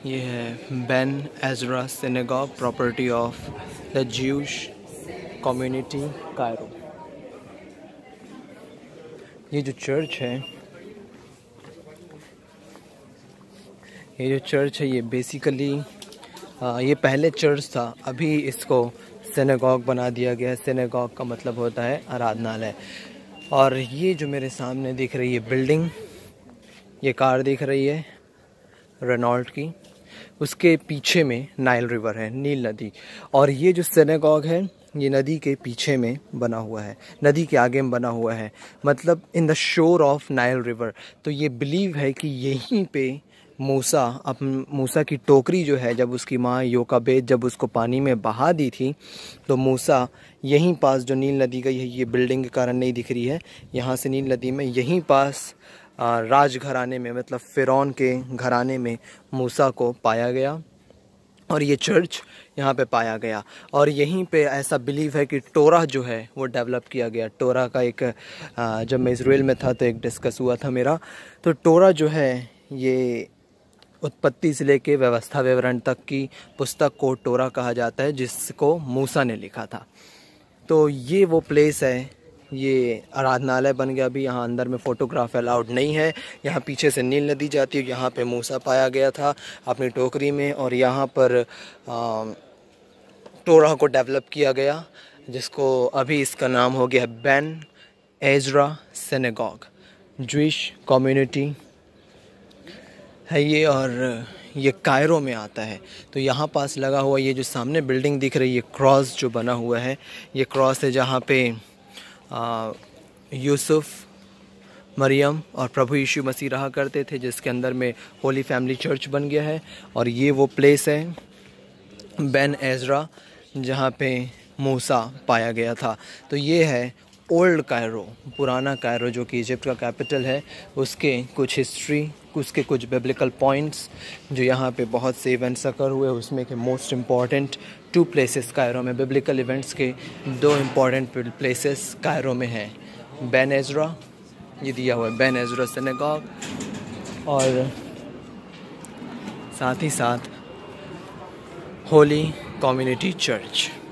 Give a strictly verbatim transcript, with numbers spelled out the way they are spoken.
ये है Ben Ezra synagogue, property of the Jewish community Cairo. ये जो चर्च है ये जो चर्च है ये बेसिकली ये पहले चर्च था, अभी इसको सिनेगॉग बना दिया गया है। सिनेगॉग का मतलब होता है आराधनालय। और ये जो मेरे सामने दिख रही है बिल्डिंग, ये कार दिख रही है रेनॉल्ट की, उसके पीछे में नाइल रिवर है, नील नदी। और ये जो सिनेगॉग है ये नदी के पीछे में बना हुआ है, नदी के आगे में बना हुआ है, मतलब in the shore of Nile river. तो ये बिलीव है कि यहीं पे मूसा अपन मूसा की टोकरी जो है, जब उसकी माँ योकाबेद जब उसको पानी में बहा दी थी, तो मूसा यहीं पास, जो नील नदी गई है, ये बिल्डिंग के कारण नहीं दिख रही है, यहाँ से नील नदी में यहीं पास राजघराने में, मतलब फ़िरौन के घराने में मूसा को पाया गया और ये चर्च यहाँ पे पाया गया। और यहीं पे ऐसा बिलीव है कि टोरा जो है वो डेवलप किया गया। टोरा का एक, जब मैं इजराइल में था तो एक डिस्कस हुआ था मेरा, तो टोरा जो है ये उत्पत्ति से लेके व्यवस्था विवरण तक की पुस्तक को टोरा कहा जाता है, जिसको मूसा ने लिखा था। तो ये वो प्लेस है, ये आराधनालय बन गया। अभी यहाँ अंदर में फ़ोटोग्राफ अलाउड नहीं है। यहाँ पीछे से नील नदी जाती है, यहाँ पे मूसा पाया गया था अपनी टोकरी में, और यहाँ पर टोरा को डेवलप किया गया, जिसको अभी इसका नाम हो गया Ben Ezra synagogue, Jewish community है ये। और ये कायरो में आता है। तो यहाँ पास लगा हुआ ये जो सामने बिल्डिंग दिख रही है, क्रॉस जो बना हुआ है, ये क्रॉस है जहाँ पे यूसुफ, मरियम और प्रभु यीशु मसीह रहा करते थे, जिसके अंदर में होली फैमिली चर्च बन गया है। और ये वो प्लेस है बेन एज़रा जहाँ पे मूसा पाया गया था। तो ये है ओल्ड कायरो, पुराना कायरो, जो कि इजिप्ट का कैपिटल है। उसके कुछ हिस्ट्री, उसके कुछ बिब्लिकल पॉइंट्स जो यहाँ पे बहुत से इवेंट्स अकर हुए, उसमें के most important two places Cairo में, बिब्लिकल इवेंट्स के दो इम्पॉर्टेंट प्लेसेस कायरो में हैं। बेन एज़रा, ये दिया हुआ है बेन एज़रा सिनेगॉग, और साथ ही साथ होली कम्युनिटी चर्च।